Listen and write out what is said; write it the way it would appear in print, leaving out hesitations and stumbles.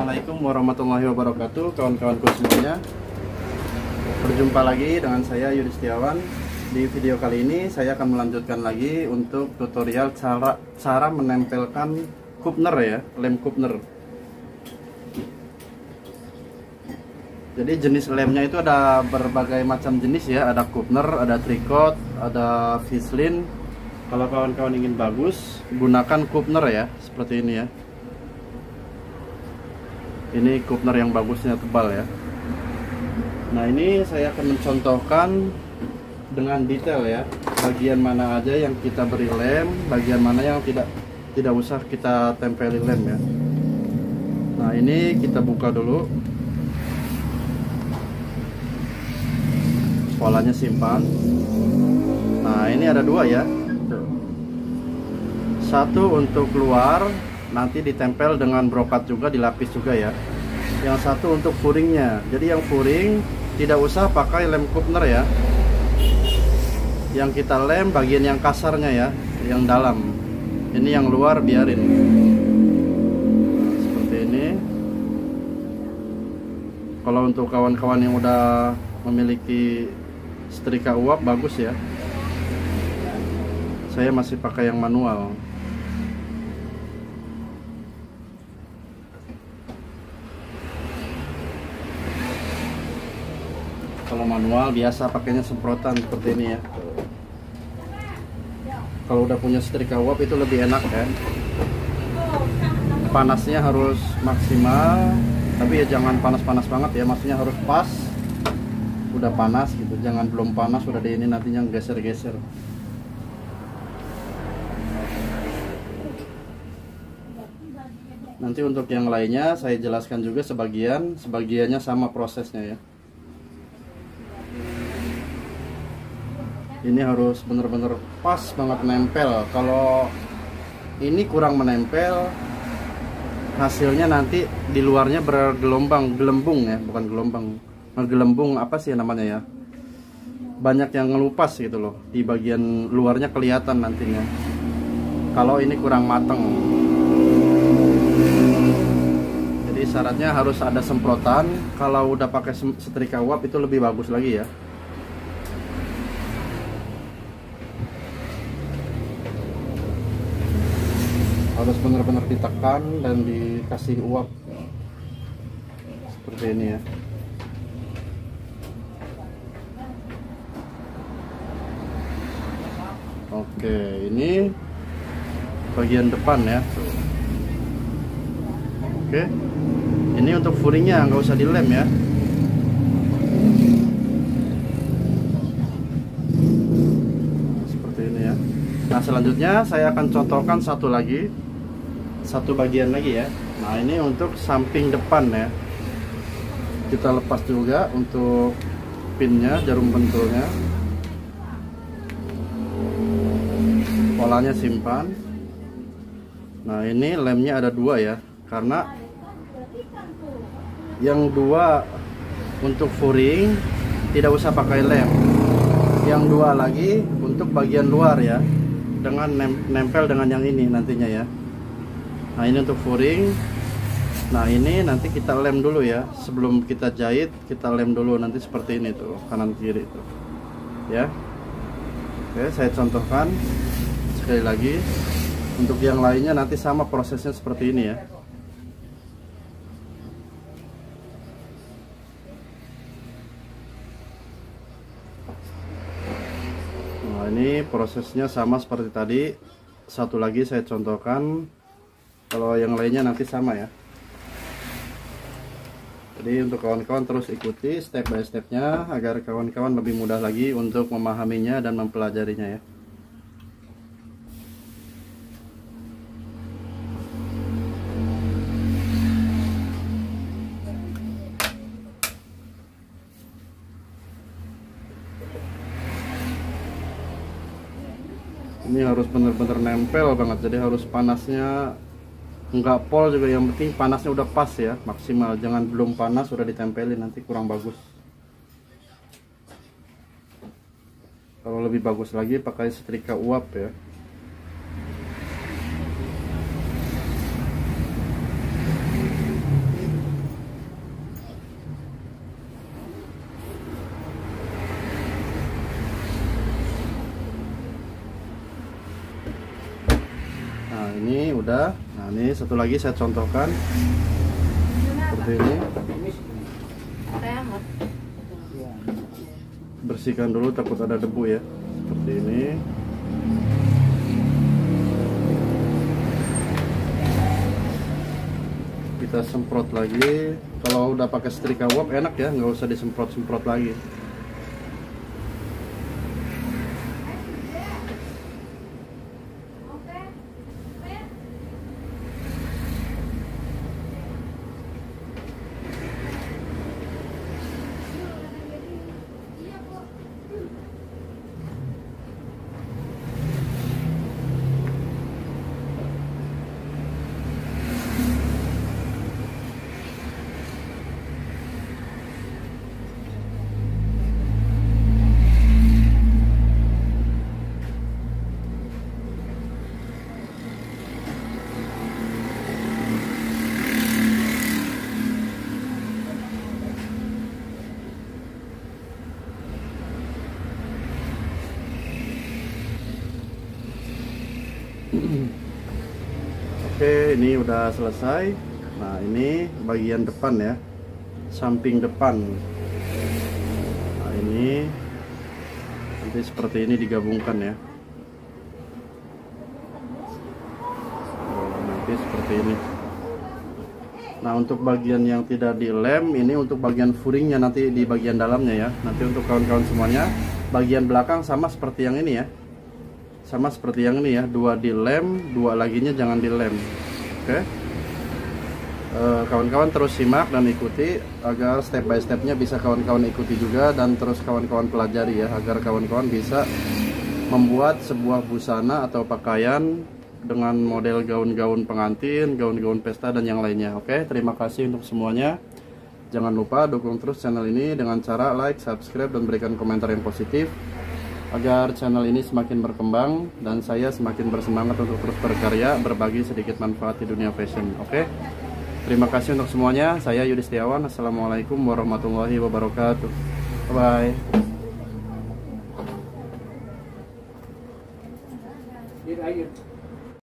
Assalamualaikum warahmatullahi wabarakatuh, kawan-kawanku semuanya. Berjumpa lagi dengan saya Yudi Setiawan. Di video kali ini saya akan melanjutkan lagi untuk tutorial cara menempelkan kupner ya, lem kupner. Jadi jenis lemnya itu ada berbagai macam jenis ya, ada kupner, ada tricot, ada Vislin. Kalau kawan-kawan ingin bagus, gunakan kupner ya, seperti ini ya. Ini kupner yang bagusnya tebal ya. Nah, ini saya akan mencontohkan dengan detail ya, bagian mana aja yang kita beri lem, bagian mana yang tidak usah kita tempeli lem ya. Nah, ini kita buka dulu. Polanya simpan. Nah, ini ada dua ya. Satu untuk luar, nanti ditempel dengan brokat juga, dilapis juga ya. Yang satu untuk furingnya. Jadi yang furing tidak usah pakai lem kupner ya. Yang kita lem bagian yang kasarnya ya, yang dalam. Ini yang luar biarin. Nah, seperti ini. Kalau untuk kawan-kawan yang udah memiliki setrika uap bagus ya. Saya masih pakai yang manual. Kalau manual biasa pakainya semprotan seperti ini ya. Kalau udah punya setrika uap itu lebih enak ya. Panasnya harus maksimal, tapi ya jangan panas-panas banget ya, maksudnya harus pas. Udah panas gitu, jangan belum panas udah di ini nantinya geser-geser. Nanti untuk yang lainnya saya jelaskan juga sebagiannya sama prosesnya ya. Ini harus bener-bener pas banget nempel. Kalau ini kurang menempel, hasilnya nanti di luarnya bergelombang, gelembung ya, bukan gelombang, gelembung apa sih namanya ya, banyak yang ngelupas gitu loh, di bagian luarnya kelihatan nantinya kalau ini kurang mateng. Jadi syaratnya harus ada semprotan. Kalau udah pakai setrika uap itu lebih bagus lagi ya. Harus benar-benar ditekan dan dikasih uap seperti ini ya. Oke, ini bagian depan ya. Oke, ini untuk furingnya nggak usah dilem ya. Seperti ini ya. Nah, selanjutnya saya akan contohkan satu bagian lagi ya. Nah, ini untuk samping depan ya. Kita lepas juga untuk pinnya, jarum pentulnya. Polanya simpan. Nah, ini lemnya ada dua ya, karena yang dua untuk furing tidak usah pakai lem. Yang dua lagi untuk bagian luar ya, dengan nempel dengan yang ini nantinya ya. Nah, ini untuk furing. Nah, ini nanti kita lem dulu ya. Sebelum kita jahit, kita lem dulu nanti seperti ini tuh, kanan kiri tuh. Ya. Oke, saya contohkan sekali lagi. Untuk yang lainnya nanti sama prosesnya seperti ini ya. Nah, ini prosesnya sama seperti tadi. Satu lagi saya contohkan. Kalau yang lainnya nanti sama ya. Jadi untuk kawan-kawan terus ikuti step by stepnya agar kawan-kawan lebih mudah lagi untuk memahaminya dan mempelajarinya ya. Ini harus benar-benar nempel banget, jadi harus panasnya nggak pol juga, yang penting panasnya udah pas ya, maksimal. Jangan belum panas udah ditempelin, nanti kurang bagus. Kalau lebih bagus lagi pakai setrika uap ya. udah. Nah ini satu lagi saya contohkan seperti ini. Bersihkan dulu, takut ada debu ya, seperti ini. Kita semprot lagi. Kalau udah pakai setrika uap enak ya, nggak usah disemprot-semprot lagi. Oke, ini udah selesai. Nah, ini bagian depan ya, samping depan. Nah, ini nanti seperti ini digabungkan ya. Nanti seperti ini. Nah, untuk bagian yang tidak dilem, ini untuk bagian furingnya nanti di bagian dalamnya ya. Nanti untuk kawan-kawan semuanya, bagian belakang sama seperti yang ini ya. Sama seperti yang ini ya, 2 dilem, 2 laginya jangan dilem. Oke. Kawan-kawan terus simak dan ikuti agar step by stepnya bisa kawan-kawan ikuti juga, dan terus kawan-kawan pelajari ya, agar kawan-kawan bisa membuat sebuah busana atau pakaian dengan model gaun-gaun pengantin, gaun-gaun pesta dan yang lainnya. Oke, terima kasih untuk semuanya. Jangan lupa dukung terus channel ini dengan cara like, subscribe, dan berikan komentar yang positif agar channel ini semakin berkembang dan saya semakin bersemangat untuk terus berkarya, berbagi sedikit manfaat di dunia fashion. Oke, terima kasih untuk semuanya. Saya Yudi Setiawan. Assalamualaikum warahmatullahi wabarakatuh. Bye.